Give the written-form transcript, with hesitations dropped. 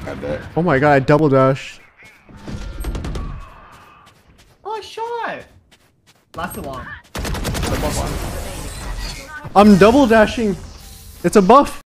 I bet. Oh my god, I double dashed. Oh, shot! Last long. I'm double dashing. It's a buff.